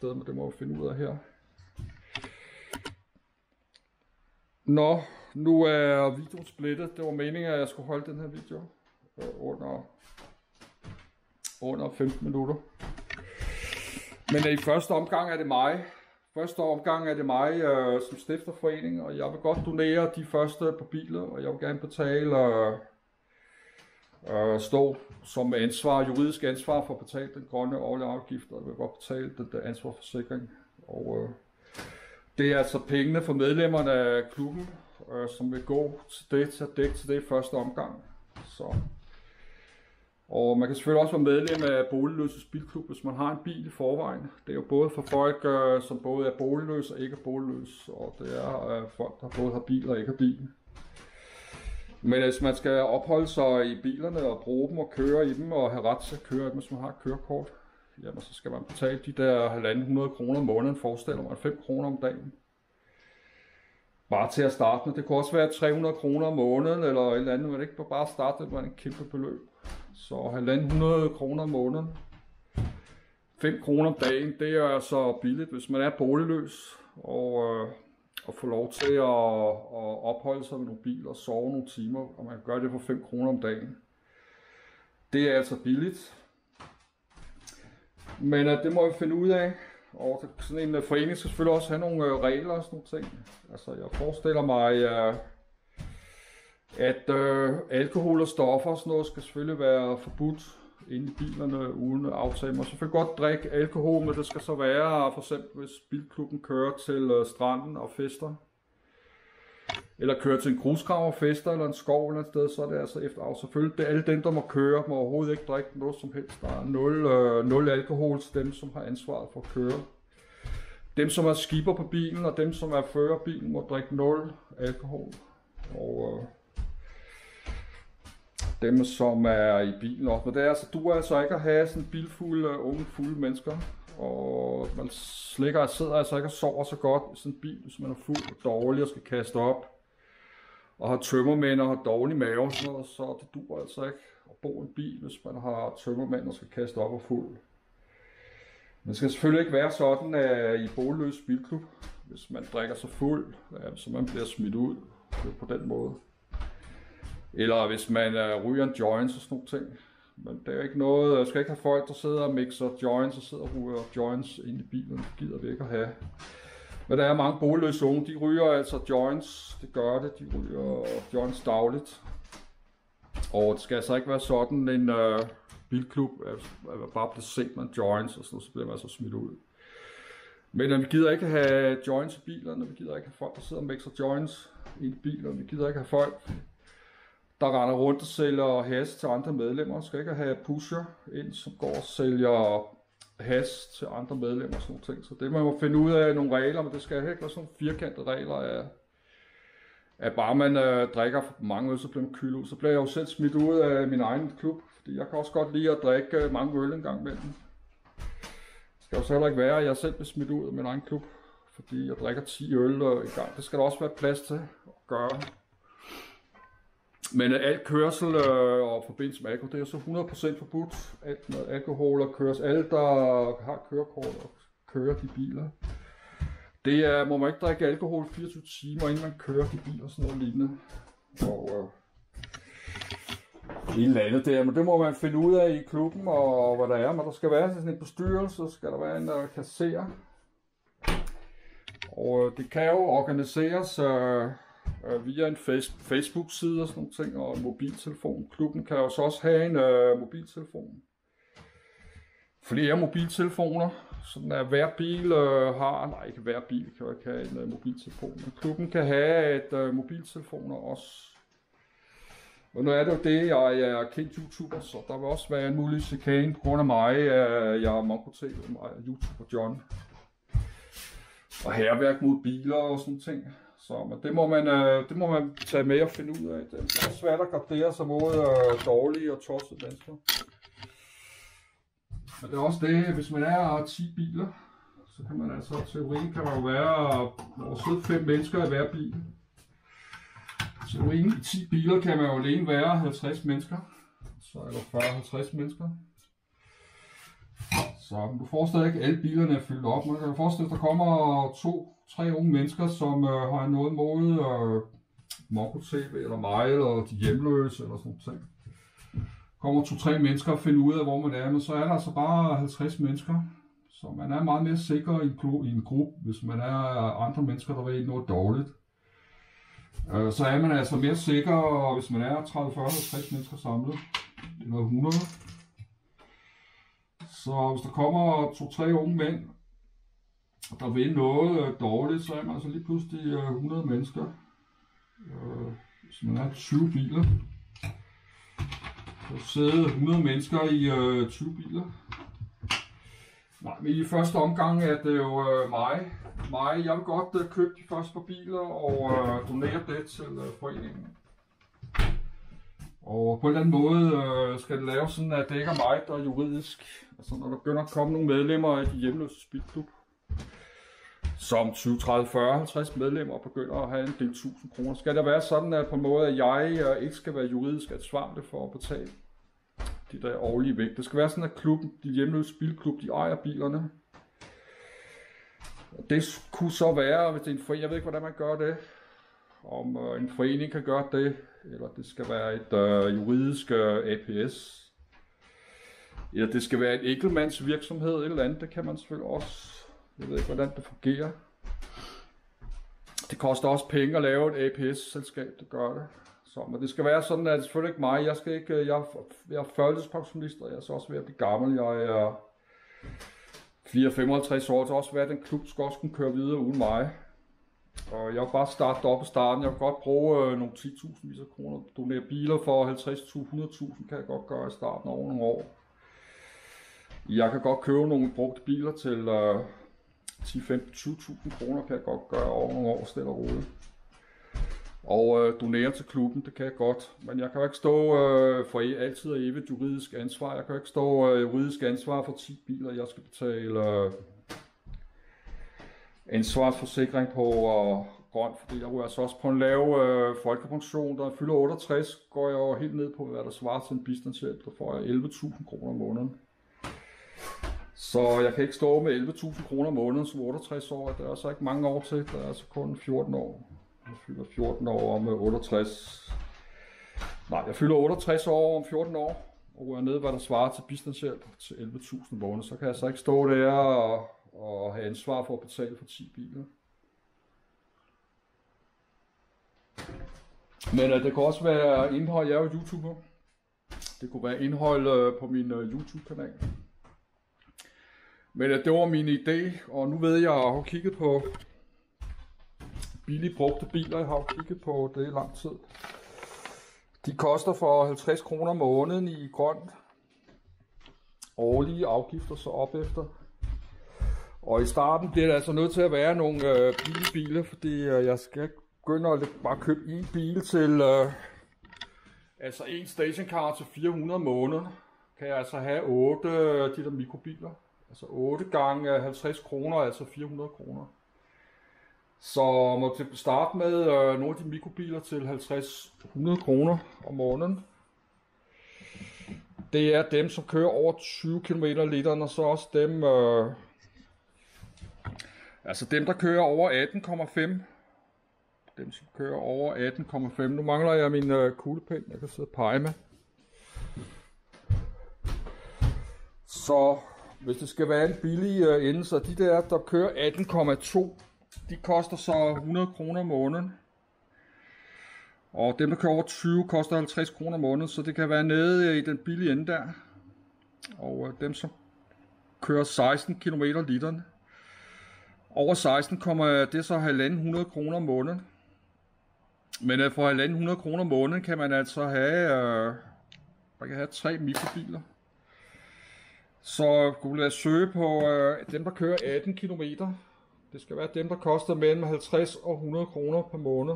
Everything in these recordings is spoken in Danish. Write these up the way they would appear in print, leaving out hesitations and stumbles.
sted, men det må vi finde ud af her. Nå, nu er videoen splittet. Det var meningen, at jeg skulle holde den her video under 15 minutter. Men i første omgang er det mig. Som stifter forening, og jeg vil godt donere de første på biler, og jeg vil gerne betale stå som juridisk ansvar for at betale den grønne årlige afgift, og jeg vil godt betale den der ansvarsforsikring. Og det er altså pengene for medlemmerne af klubben, som vil gå til at dække til det i første omgang. Så. Og man kan selvfølgelig også være medlem af Boligløses Bilklub, hvis man har en bil i forvejen. Det er jo både for folk, som både er boligløse og ikke er boligløse, og det er folk, der både har bil og ikke har bil. Men hvis man skal opholde sig i bilerne og bruge dem og køre i dem og have ret til at køre dem, hvis man har et kørekort, jamen så skal man betale de der 1.500 kroner om måneden, forestiller man 5 kroner om dagen. Bare til at starte med. Det kunne også være 300 kroner om måneden eller et eller andet, men ikke bare starte med en kæmpe beløb. Så 1.500 kroner om måneden. 5 kroner om dagen, det er altså billigt, hvis man er boligløs og får lov til at opholde sig med nogle biler og sove nogle timer, og man kan gøre det for 5 kroner om dagen. Det er altså billigt. Men det må vi finde ud af. Og sådan en forening skal selvfølgelig også have nogle regler og sådan nogle ting. Altså jeg forestiller mig, at alkohol og stoffer og sådan noget skal selvfølgelig være forbudt inde i bilerne uden aftale. Man selvfølgelig godt drikke alkohol, men det skal så være for eksempel hvis bilklubben kører til stranden og fester. Eller kører til en grusgrav og fester eller en skov eller et sted, så er det altså efter af. Selvfølgelig, det er alle dem, der må køre, må overhovedet ikke drikke noget som helst. Der er 0 alkohol til dem, som har ansvaret for at køre. Dem, som er skipper på bilen, og dem, som er fører bilen, må drikke 0 alkohol. Og dem, som er i bilen også. Men det er altså, du er altså ikke at have sådan en bil fuld af unge, fulde mennesker. Og man sidder altså ikke og sover så godt i sådan en bil, hvis man er fuld og dårlig og skal kaste op. Og har tømmermænd og har dårlig mave og sådan noget, så det duer altså ikke at bo i en bil, hvis man har tømmermænd og skal kaste op og fuld. Men det skal selvfølgelig ikke være sådan, at i boligløs bilklub, hvis man drikker sig fuld, så man bliver smidt ud på den måde. Eller hvis man ryger en joints og sådan nogle ting. Men det er ikke noget, jeg skal ikke have folk, der sidder og mixer joints og sidder og ryger joints ind i bilen. Det gider vi ikke at have. Men der er mange boligløse unge, de ryger altså joints. Det gør det, de ryger joints dagligt. Og det skal altså ikke være sådan en bilklub, at man bare bliver set med joints og sådan noget, så bliver man altså smidt ud. Men vi gider ikke have joints i bilerne, vi gider ikke have folk, der sidder og mixer joints i bilerne, vi gider ikke have folk, der render rundt og sælger hash til andre medlemmer. Vi skal ikke have pusher ind, som går og sælger hash til andre medlemmer og sådan nogle ting. Så det man må finde ud af nogle regler, men det skal ikke være sådan nogle firkantede regler at bare man drikker for mange øl, så bliver man kylet ud. Så bliver jeg jo selv smidt ud af min egen klub, fordi jeg kan også godt lide at drikke mange øl en gang imellem. Det skal jo så heller ikke være, at jeg selv bliver smidt ud af min egen klub, fordi jeg drikker 10 øl i gang. Det skal der også være plads til at gøre. Men al kørsel og forbindelse med alkohol, det er så 100% forbudt. Alt med alkohol og kørsel. Alle, der har kørekort og kører de biler. Det må man ikke drikke alkohol 24 timer, inden man kører de biler og sådan noget lignende. Og et eller andet der, men det må man finde ud af i klubben, og hvad der er. Men der skal være sådan en bestyrelse, så skal der være en kasserer. Og det kan jo organiseres via en Facebook-side og sådan nogle ting, og en mobiltelefon. Klubben kan jo så også have en mobiltelefon. Flere mobiltelefoner, sådan at hver bil har, nej ikke hver bil kan jo ikke have en mobiltelefon, men klubben kan have et mobiltelefoner også. Og nu er det jo det, jeg er kendt YouTuber, så der vil også være en mulig chikane på grund af mig, jeg er Mongo TV, og YouTuber John. Og hærværk mod biler og sådan ting. Så men det må man tage med og finde ud af. Det er svært at gardere sig mod dårlige og tossede mennesker. Men det er også det, hvis man er 10 biler, så kan man altså, teorien kan man jo være, sidde 5 mennesker i hver bil. Teorien i 10 biler kan man jo alene være 50 mennesker, så eller 40-50 mennesker. Så du forestiller ikke, at alle bilerne er fyldt op. Man kan forestille, at der kommer 2-3 unge mennesker, som har noget mod Mongo TV eller mig, eller de hjemløse, eller sådan noget. Kommer 2-3 mennesker og finder ud af, hvor man er, men så er der altså bare 50 mennesker. Så man er meget mere sikker i en gruppe, hvis man er andre mennesker, der vil noget dårligt. Så er man altså mere sikker, hvis man er 30, 40, 50 mennesker samlet, eller 100. Så hvis der kommer 2-3 unge mænd, der vil noget dårligt, så er man altså lige pludselig 100 mennesker. Hvis man er 20 biler, så sidder 100 mennesker i 20 biler. Nej, men i første omgang er det jo mig. Jeg vil godt købe de første par biler og donere det til foreningen. Og på en eller anden måde skal det laves sådan, at det ikke er mig, der er juridisk. Altså når der begynder at komme nogle medlemmer af de hjemløse bilklub, som 20, 30, 40, 50 medlemmer begynder at have en del 1000 kroner, skal det være sådan, at på en måde, at jeg ikke skal være juridisk ansvarlig for at betale de der årlige vægt. Det skal være sådan, at klubben, de hjemløse bilklub, de ejer bilerne. Det kunne så være, hvis det er en forening, jeg ved ikke, hvordan man gør det, om en forening kan gøre det, eller det skal være et juridisk APS, eller det skal være et enkeltmands virksomhed eller andet, det kan man selvfølgelig også. Jeg ved ikke, hvordan det fungerer. Det koster også penge at lave et APS-selskab, det gør det. Så, men det skal være sådan, at det selvfølgelig ikke mig. Jeg er førtidspensionist, og jeg er så også ved at blive gammel. Jeg er 54 år, så også være, at den klub skal også kunne køre videre uden mig. Og jeg vil bare starte op i starten. Jeg vil godt bruge nogle 10.000 kroner. Donere biler for 50.000, 100.000 kan jeg godt gøre i starten over nogle år. Jeg kan godt købe nogle brugte biler til 10, 15, 20.000 kroner kan jeg godt gøre over nogle år stille og roligt. Og donere til klubben, det kan jeg godt. Men jeg kan jo ikke stå for altid og evigt juridisk ansvar. Jeg kan jo ikke stå juridisk ansvar for 10 biler, jeg skal betale ansvarsforsikring på grøn, fordi jeg ryger altså også på en lav folkepension. Da jeg fylder 68, går jeg jo helt ned på, hvad der svarer til en bistandshjælp. Der får jeg 11.000 kroner om måneden. Så jeg kan ikke stå med 11.000 kroner om måneden som 68 år. Det er altså ikke mange år til. Det er altså kun 14 år. Jeg fylder 14 år om 68. Nej, jeg fylder 68 år om 14 år. Og ryger ned, hvad der svarer til bistandshjælp til 11.000 måneder. Så kan jeg så ikke stå der og have ansvar for at betale for 10 biler. Men det kan også være indhold, jeg er jo YouTuber. Det kunne være indhold på min YouTube-kanal. Men det var min idé, og nu ved jeg, at jeg har kigget på billige brugte biler. Jeg har kigget på det i lang tid. De koster for 50 kroner om måneden i grønt. Årlige afgifter så op efter. Og i starten bliver det altså nødt til at være nogle billige biler, fordi jeg skal begynde at bare købe en bil til altså en stationcar til 400 om måneden. Kan jeg altså have 8 de der mikrobiler. Altså 8 gange 50 kroner, altså 400 kroner. Så må til at starte med nogle af de mikrobiler til 50-100 kroner om måneden. Det er dem, som kører over 20 km literen, og så også dem, altså dem, der kører over 18,5. Dem, som kører over 18,5. Nu mangler jeg min kuglepen, jeg kan sidde og pege med. Så hvis det skal være en billig ende, så de der kører 18,2, de koster så 100 kroner om måneden. Og dem, der kører over 20, koster 50 kroner om måneden, så det kan være nede i den billige ende der. Og dem, som kører 16 km literen, over 16 kommer det så 1.500 kroner om måneden. Men for 1.500 kroner om måneden kan man altså have, man kan have 3 mikrobiler. Så kunne jeg søge på dem, der kører 18 km. Det skal være dem, der koster mellem 50 og 100 kroner per måned.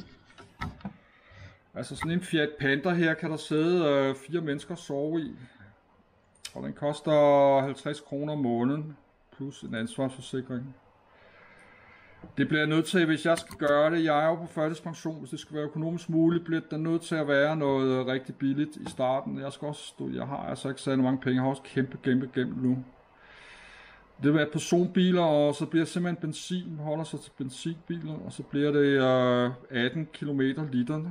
Altså sådan en Fiat Panda her kan der sidde 4 mennesker sove i. Og den koster 50 kroner om måneden, plus en ansvarsforsikring. Det bliver jeg nødt til, hvis jeg skal gøre det. Jeg er jo på førtidspension, hvis det skal være økonomisk muligt, bliver det nødt til at være noget rigtig billigt i starten. Jeg har altså ikke særlig mange penge, jeg har også kæmpe gæld nu. Det vil være personbiler, og så bliver det simpelthen benzin, holder sig til benzinbiler, og så bliver det 18 km literne.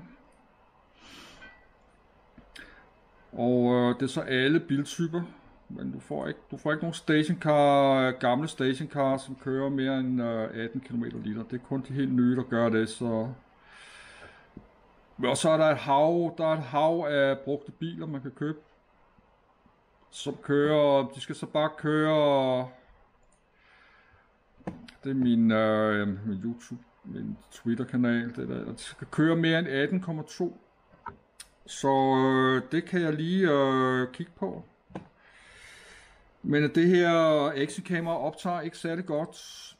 Og det er så alle biltyper, men du får ikke nogen stationcar, gamle stationcar, som kører mere end 18 km liter. Det er kun de helt nye, der gør det, så... Og så er der et hav af brugte biler, man kan købe, som kører, de skal så bare køre... Det er min YouTube, min Twitter-kanal, det der. De skal køre mere end 18,2. Så det kan jeg lige kigge på. Men det her exit-kamera optager ikke særlig godt.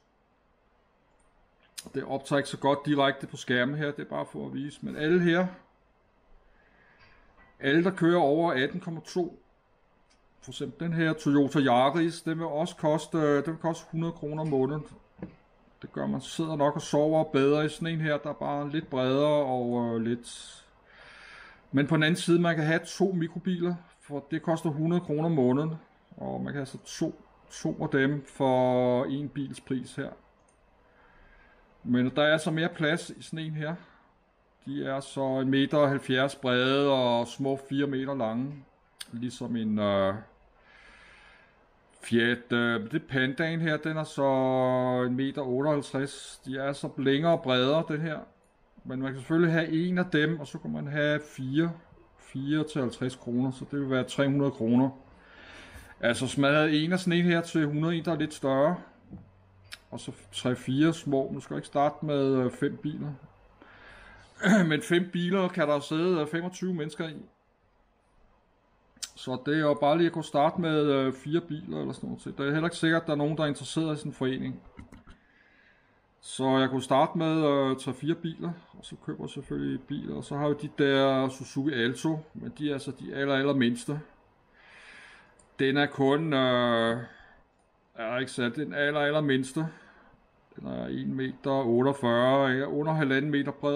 Det optager ikke så godt direkte på skærmen her, det er bare for at vise. Men alle her, alle der kører over 18,2, for eksempel den her Toyota Yaris, den vil også koste 100 kroner om måneden. Det gør, man sidder nok og sover bedre i sådan en her, der er bare lidt bredere og lidt... Men på den anden side, man kan have 2 mikrobiler, for det koster 100 kroner om måneden. Og man kan altså to af dem for en bils pris her. Men der er så mere plads i sådan en her. De er så 1,70 meter brede og små 4 meter lange. Ligesom en Fiat. Det Pandaen her, den er så 1,58 meter. De er så længere og bredere, den her. Men man kan selvfølgelig have en af dem, og så kan man have 4 til 50 kroner, så det vil være 300 kroner. Altså hvis man havde en af sådan en her til 100, der er lidt større, og så 3-4 små. Nu skal jeg ikke starte med 5 biler. Men 5 biler kan der sidde 25 mennesker i. Så det er jo bare lige at kunne starte med 4 biler eller sådan noget. Det er heller ikke sikkert, at der er nogen, der er interesseret i sådan en forening. Så jeg kunne starte med 3-4 biler, og så køber jeg selvfølgelig biler. Og så har vi de der Suzuki Alto, men de er altså de aller mindste. Den er kun, ikke sandt, den aller mindste. Den er 1,48 meter, under 1,5 meter bred.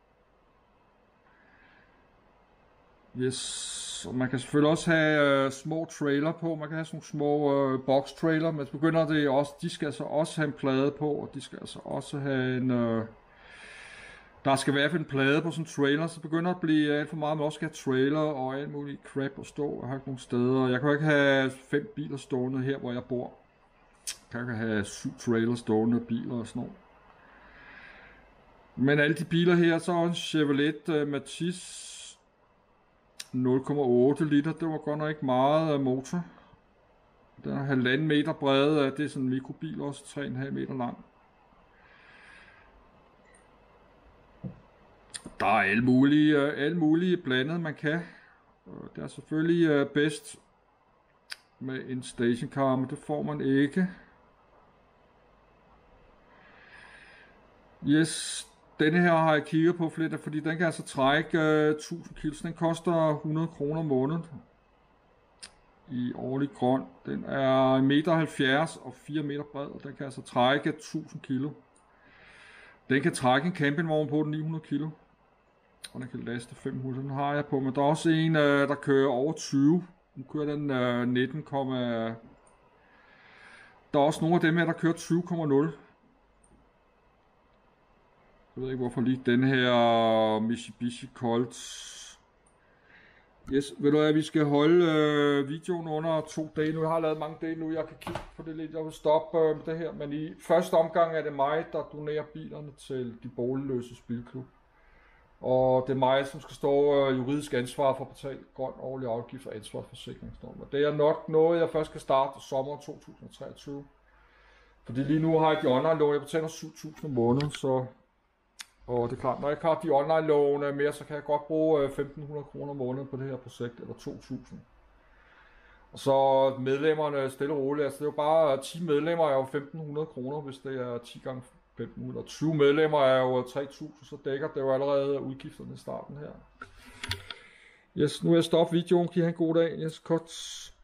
Yes. Og man kan selvfølgelig også have små trailer på. Man kan have sådan nogle små box trailer, men så begynder det også, de skal altså også have en plade på, og de skal altså også have en... der skal i hvert fald en plade på sådan en trailer, så begynder det at blive alt for meget, man også skal have trailer og alt muligt crap at stå. Jeg har ikke nogen steder. Jeg kan jo ikke have 5 biler stående her, hvor jeg bor. Jeg kan ikke have 7 trailer stående, biler og sådan noget. Men alle de biler her, så er en Chevrolet Matiz 0,8 liter, det var godt nok ikke meget motor. Den er 1,5 meter bred, det er sådan en mikrobil også, 3,5 meter lang. Der er alle mulige blandet man kan. Det er selvfølgelig bedst med en stationcar, men det får man ikke. Yes. Denne her har jeg kigget på flere, fordi den kan altså trække 1000 kg. Den koster 100 kroner om måneden i årlig grøn. Den er 1,70 meter og 4 meter bred, og den kan altså trække 1000 kg. Den kan trække en campingvogn på 900 kg, og den kan laste 500. Den har jeg på, men der er også en, der kører over 20. Nu kører den 19, der er også nogle af dem her, der kører 20,0. Jeg ved ikke hvorfor lige den her Mitsubishi Colt. Yes, ved du hvad, vi skal holde videoen under 2 dage nu. Jeg har lavet mange dage nu, jeg kan kigge på det lidt. Jeg vil stoppe med det her, men i første omgang er det mig, der donerer bilerne til de boligløses bilklub. Og det er mig, som skal stå juridisk ansvar for at betale grøn årlig afgift og ansvarsforsikringsnormer. Det er nok noget, jeg først skal starte sommer 2023. Fordi lige nu har jeg de online lån, jeg betaler 7.000 om måneden, så... Og det er klart, når jeg ikke har de online lån mere, så kan jeg godt bruge 1.500 kroner om måneden på det her projekt, eller 2.000. Og så medlemmerne stille og roligt, altså det er jo bare 10 medlemmer er jo 1.500 kroner, hvis det er 10 gange 1.500. Og 20 medlemmer er jo 3.000, så dækker det jo allerede udgifterne i starten her. Yes, nu er jeg stoppet videoen. Giv jer en god dag. Yes, cut.